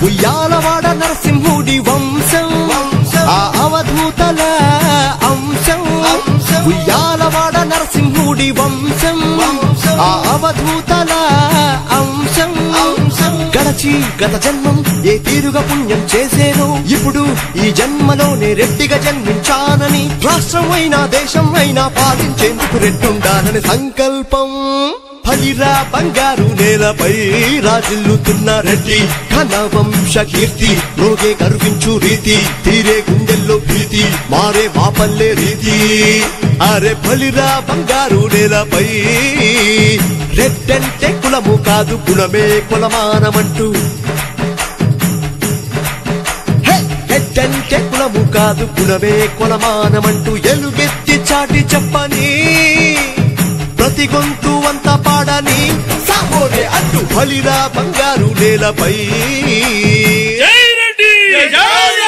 ఉయ్యాలవాడ నరసింహుడి వంశం ఆ అవధూతల అంశం ఉయ్యాలవాడ నరసింహుడి వంశం ఆ అవధూతల అంశం గత జన్మం ఏ తీరుగా పుణ్యం చేసేను ఇప్పుడు ఈ జన్మలోనే రెడ్డిగా జన్మించానని రాష్ట్రం అయినా దేశం అయినా పాలించేందుకు రెడ్డుండాలని సంకల్పం ఫలిరా బంగారు నేలపై రాజిల్లుతున్న రెడ్డి ఘన వంశ కీర్తి రోగే గర్వించు రీతి తీరే గుండెల్లో భీతి మారే మా పల్లె రీతి అరే ఫలిరా బంగారు నేలపై రెడ్డంటే కులము కాదు కులమే కులమానమంటూ రెడ్డంటే కులము కాదు కులమే కులమానమంటూ ఎలుగెత్తి చాటి చెప్పని ప్రతి గొంతు అంతా పాడని సాహోనే అడ్డు ఫలిరా బంగారు నేలపై జై రెడ్డి.